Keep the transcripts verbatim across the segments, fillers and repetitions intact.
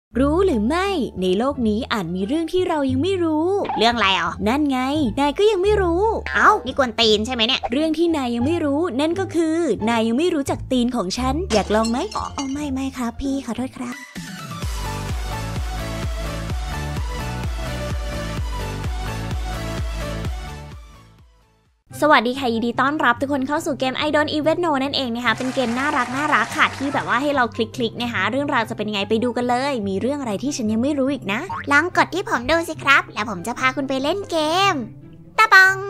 รู้หรือไม่ในโลกนี้อาจมีเรื่องที่เรายังไม่รู้เรื่องอะไรอ่ะนั่นไงนายก็ยังไม่รู้เอ้านี่กวนตีนใช่ไหมเนี่ยเรื่องที่นายยังไม่รู้นั่นก็คือนายยังไม่รู้จักตีนของฉันอยากลองไหมอ๋อไม่ไม่ครับพี่ขอโทษครับสวัสดีค่ะยินดีต้อนรับทุกคนเข้าสู่เกม I Don't Even Know นั่นเองนะคะเป็นเกมน่ารักน่ารักค่ะที่แบบว่าให้เราคลิกๆนะคะเรื่องราวจะเป็นยังไงไปดูกันเลยมีเรื่องอะไรที่ฉันยังไม่รู้อีกนะลองกดที่ผมดูสิครับแล้วผมจะพาคุณไปเล่นเกมตะบัง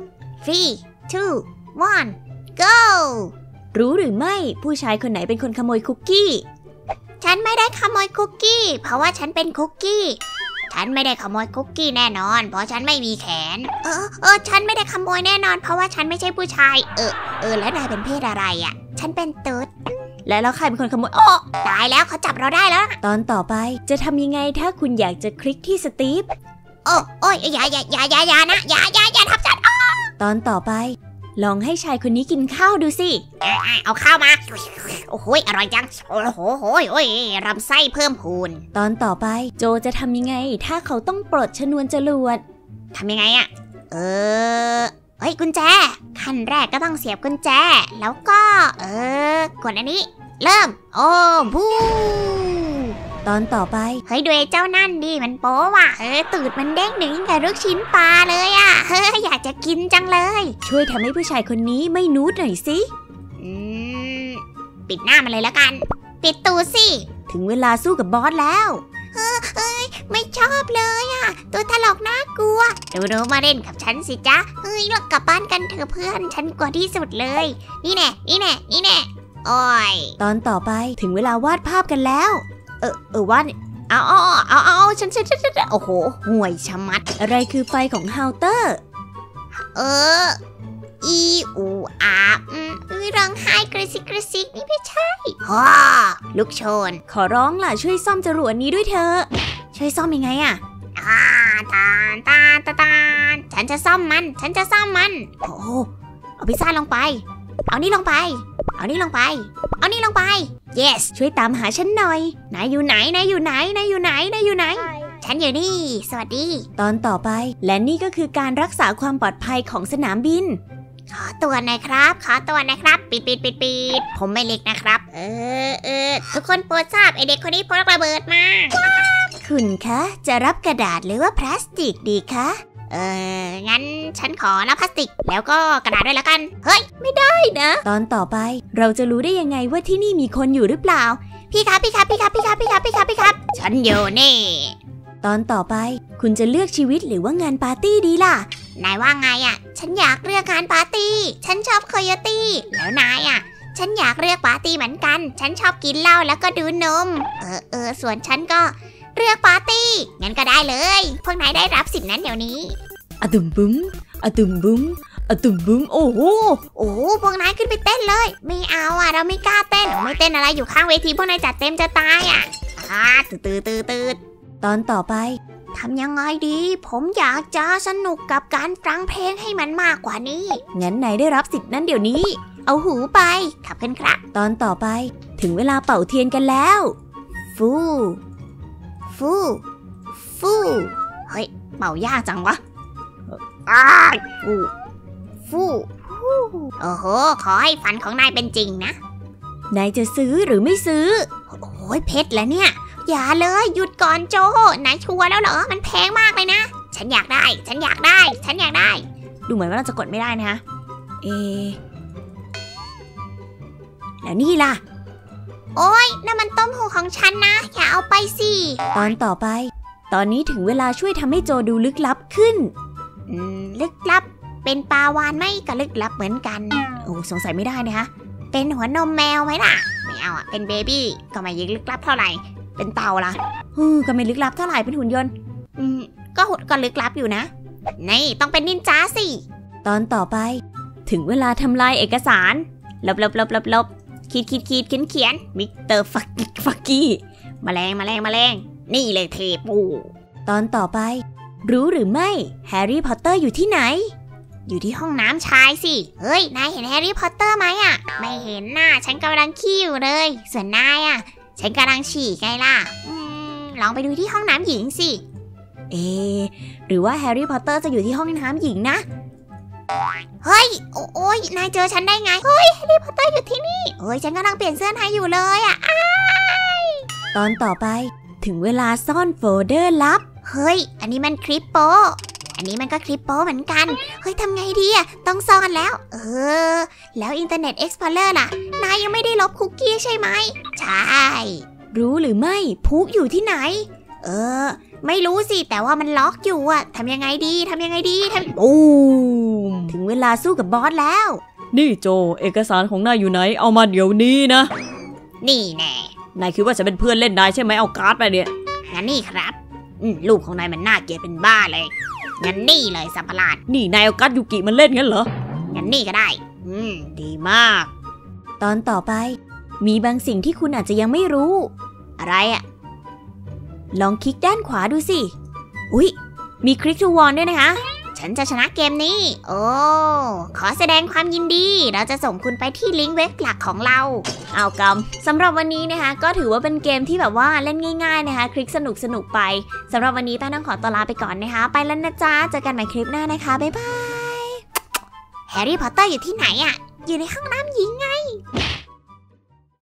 three two one go รู้หรือไม่ผู้ชายคนไหนเป็นคนขโมยคุกกี้ฉันไม่ได้ขโมยคุกกี้เพราะว่าฉันเป็นคุกกี้ฉันไม่ได้ขโมยคุกกี้แน่นอนเพราะฉันไม่มีแขนเออเออฉันไม่ได้ขโมยแน่นอนเพราะว่าฉันไม่ใช่ผู้ชายเออเออแล้วนายเป็นเพศอะไรอ่ะฉันเป็นตุ๊ดและแล้วใครเป็นคนขโมยโอ้ตายแล้วเขาจับเราได้แล้วตอนต่อไปจะทำยังไงถ้าคุณอยากจะคลิกที่สตีฟโอ้โอ้ยอย่าอย่าอย่าอย่าอย่านะอย่าอย่าอย่าทับฉันตอนต่อไปลองให้ชายคนนี้กินข้าวดูสิเอาข้าวมาโอ้โหอร่อยจังโอ้โหโอ้ยโอ้ยรำไส้เพิ่มพูนตอนต่อไปโจจะทำยังไงถ้าเขาต้องปลดชนวนจรวดทำยังไงอะเออเฮ้ยกุญแจขั้นแรกก็ต้องเสียบกุญแจแล้วก็เออกดอันนี้เริ่มโอ้บูตอนต่อไปเฮ้ยดูไอ้เจ้านั่นดิมันโป๊ว่ะเออตูดมันเด้งหนึ่งกับลูกชิ้นปลาเลยอ่ะเฮ้ยอยากจะกินจังเลยช่วยทำให้ผู้ชายคนนี้ไม่นูดหน่อยสิอืมปิดหน้ามันเลยแล้วกันปิดตูสิถึงเวลาสู้กับบอสแล้วเฮ้ยไม่ชอบเลยอ่ะตัวถลอกน่ากลัวดูดูมาเล่นกับฉันสิจ๊ะเฮ้ยเรากลับบ้านกันเถอะเพื่อนฉันกลัวที่สุดเลยนี่แน่นี่แน่นี่แน่โอ้ยตอนต่อไปถึงเวลาวาดภาพกันแล้วเออเออวาดเอาเอาเอาเอาฉันฉันฉันโอ้โหห่วยชะมัดอะไรคือไฟของเฮาเตอร์เอออีอูอาอืมร้องไห้กระซิกกระซิกนี่ไม่ใช่ฮ่าลูกชนขอร้องล่ะช่วยซ่อมจรวดนี้ด้วยเถอะช่วยซ่อมยังไงอะอ่าตาตาตาตาฉันจะซ่อมมันฉันจะซ่อมมันโอ้เอาพิซซ่าลงไปเอานี่ลงไปเอานี่ลงไปเอานี่ลงไป yes ช่วยตามหาฉันหน่อยนายอยู่ไหนนายอยู่ไหนนายอยู่ไหนนายอยู่ไหนฉันอยู่นี่สวัสดีตอนต่อไปและนี่ก็คือการรักษาความปลอดภัยของสนามบินขอตัวหน่อยครับขอตัวหน่อยครับปิดปิดปิดปิดผมไม่เล็กนะครับเออเออทุกคนโปรดทราบไอเด็กคนนี้พกระเบิดมาคุณคะจะรับกระดาษหรือว่าพลาสติกดีคะเอองั้นฉันขอรับพลาสติกแล้วก็กระดาษด้วยแล้วกันเฮ้ยไม่ได้นะตอนต่อไปเราจะรู้ได้ยังไงว่าที่นี่มีคนอยู่หรือเปล่าพี่ครับพี่ครับพี่ครับพี่ครับพี่ครับพี่ครับพี่ครับฉันอยู่นี่ตอนต่อไปคุณจะเลือกชีวิตหรือว่างานปาร์ตี้ดีล่ะนายว่าไงอ่ะฉันอยากเลือกงานปาร์ตี้ฉันชอบโคโยตี้แล้วนายอ่ะฉันอยากเลือกปาร์ตี้เหมือนกันฉันชอบกินเหล้าแล้วก็ดูนมเออเออส่วนฉันก็เลือกปาร์ตี้งั้นก็ได้เลยพวกนายได้รับสิทธินั้นเดี๋ยวนี้อะตุ่มบุ้มอะตุ่มบุ้มอะตุ่มบุ้มโอ้โหโอ้พวกนายขึ้นไปเต้นเลยไม่เอาอ่ะเราไม่กล้าเต้นไม่เต้นอะไรอยู่ข้างเวทีพวกนายจัดเต็มจะตายอ่ะอ่าตืดตืดตืดตืดตอนต่อไปทำยังไงดีผมอยากจะสนุกกับการฟังเพลงให้มันมากกว่านี้งั้นนายได้รับสิทธิ์นั้นเดี๋ยวนี้เอาหูไปขับขึ้นครับตอนต่อไปถึงเวลาเป่าเทียนกันแล้วฟูฟูฟูเฮ้ยเป่ายากจังวะอ้าฟูฟูโอ้โหขอให้ฝันของนายเป็นจริงนะนายจะซื้อหรือไม่ซื้อโอ้ยเพชรแล้วเนี่ยอย่าเลยหยุดก่อนโจนายชัวร์แล้วเหรอมันแพงมากเลยนะฉันอยากได้ฉันอยากได้ฉันอยากได้ดูเหมือนว่าเราจะกดไม่ได้นะคะเอแล้วนี่ล่ะโอ๊ยนั่นมันต้มหูของฉันนะอย่าเอาไปสิตอนต่อไปตอนนี้ถึงเวลาช่วยทำให้โจดูลึกลับขึ้นอืมลึกลับเป็นปลาวาฬไหมก็ลึกลับเหมือนกันโอ้สงสัยไม่ได้นะคะเป็นหัวนมแมวไหมล่ะไม่เอาอ่ะเป็นเบบี้ก็ไม่ลึกลับเท่าไหร่เป็นเต่าล่ะฮึก็ไม่ลึกลับเท่าไหร่เป็นหุ่นยนต์อืมก็หุ่นก็ลึกลับอยู่นะนี่ต้องเป็นนินจาสิตอนต่อไปถึงเวลาทำลายเอกสารลบลบลบลบลบขีดขีดขีดเขียนเขียนมิสเตอร์ฟักกี้ฟักกี้แมลงแมลงแมลงนี่เลยเทปูตอนต่อไปรู้หรือไม่แฮร์รี่พอตเตอร์อยู่ที่ไหนอยู่ที่ห้องน้ำชายสิเฮ้ยนายเห็นแฮร์รี่พอตเตอร์ไหมอ่ะไม่เห็นน่ะฉันกำลังขี้อยู่เลยส่วนนายอ่ะฉันกำลังฉี่ไงล่ะอืมลองไปดูที่ห้องน้ำหญิงสิเอหรือว่าแฮร์รี่พอตเตอร์จะอยู่ที่ห้องน้ำหญิงนะเฮ้ยโอ้โอ้ยนายเจอฉันได้ไงเฮ้ยแฮร์รี่พอตเตอร์อยู่ที่นี่เฮ้ยฉันกำลังเปลี่ยนเสื้อนายอยู่เลยอ่ะตอนต่อไปถึงเวลาซ่อนโฟลเดอร์ลับเฮ้ยอันนี้มันคลิปโปอันนี้มันก็คลิปโปเหมือนกันเฮ้ยทำไงดีอ่ะต้องซ่อนแล้วเออแล้วอินเทอร์เน็ตเอ็กซ์พลอเรอร์ล่ะนายยังไม่ได้ลบคุกกี้ใช่ไหมใช่รู้หรือไม่พุกอยู่ที่ไหนเออไม่รู้สิแต่ว่ามันล็อกอยู่อะทำยังไงดีทำยังไงดีทำปูมถึงเวลาสู้กับบอสแล้วนี่โจเอกสารของนายอยู่ไหนเอามาเดี๋ยวนี้นะนี่แน่นายคิดว่าจะเป็นเพื่อนเล่นนายใช่ไหมเอาการ์ดไปเนี่ยงั้นนี่ครับอืมลูกของนายมันน่าเกลียดเป็นบ้าเลยงั้นนี่เลยสัมภาระนี่นายเอาการ์ดยูกิมันเล่นงั้นเหรองั้นนี่ก็ได้อืมดีมากตอนต่อไปมีบางสิ่งที่คุณอาจจะยังไม่รู้อะไรอะลองคลิกด้านขวาดูสิอุ๊ยมีคลิกทูวอนด้วยนะคะฉันจะชนะเกมนี้โอ้ขอแสดงความยินดีเราจะส่งคุณไปที่ลิงก์เว็บหลักของเราเอากำสำหรับวันนี้นะคะก็ถือว่าเป็นเกมที่แบบว่าเล่นง่ายๆนะคะคลิกสนุกสนุกไปสำหรับวันนี้ป้าต้องขอตัวลาไปก่อนนะคะไปแล้วนะจ๊ะเจอกันใหม่คลิปหน้านะคะบ๊ายบายแฮร์รี่พอตเตอร์อยู่ที่ไหนอะอยู่ในห้องน้ำหญิงไง